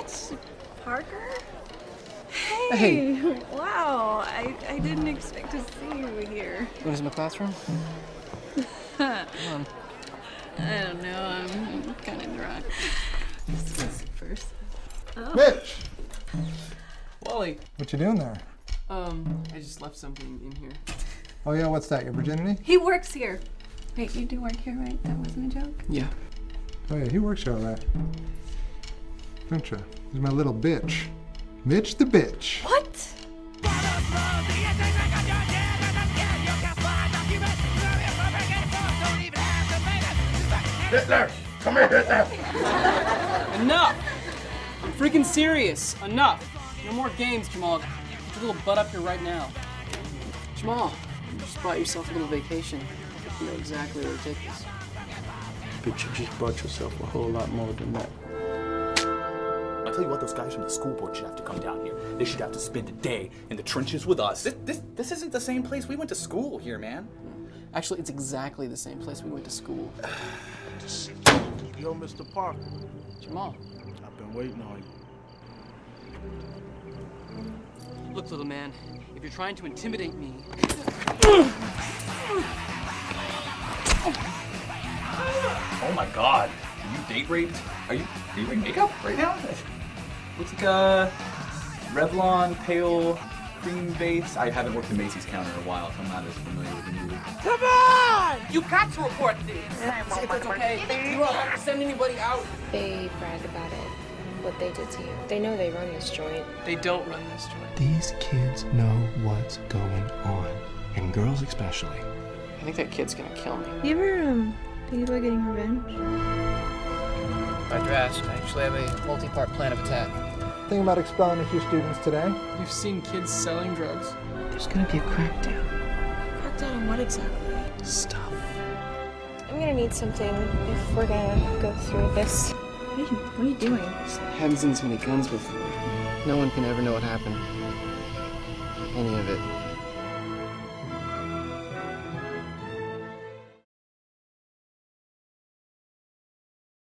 Mitch? Parker? Hey! Wow, I didn't expect to see you here. What is my classroom? Come on. I don't know, I'm kind of in the rock. This was first. Oh. Mitch! Wally. What you doing there? I just left something in here. Oh yeah, what's that, your virginity? He works here. Wait, you do work here, right? That wasn't a joke? Yeah. Oh yeah, he works here all right. Don't you? He's my little bitch. Mitch the bitch. What? Hitler! Come here, Hitler! Enough! I'm freaking serious. Enough. No more games, Jamal. Get your little butt up here right now. Jamal, you just bought yourself a little vacation. You know exactly where to take this. But you just bought yourself a whole lot more than that. I'll tell you what, those guys from the school board should have to come down here. They should have to spend a day in the trenches with us. This isn't the same place we went to school here, man. Actually, it's exactly the same place we went to school. Yo, Mr. Parker. Jamal. I've been waiting on you. Look, little man, if you're trying to intimidate me... Oh my God, are you date raped? Are you wearing makeup right now? Looks like a Revlon pale cream base. I haven't worked the Macy's counter in a while, so I'm not as familiar with the movie. Come on! You got to report this! See if it's okay. You won't have to send anybody out. They brag about it, what they did to you. They know they run this joint. They don't run this joint. These kids know what's going on, and girls especially. I think that kid's gonna kill me. You ever, think about getting revenge? Glad you asked. I actually have a multi-part plan of attack. Thinking about expelling a few students today. You've seen kids selling drugs? There's gonna be a crackdown. Crackdown on what exactly? Stuff. I'm gonna need something if we're gonna go through this. What are you doing? I haven't seen so many guns before. No one can ever know what happened. Any of it.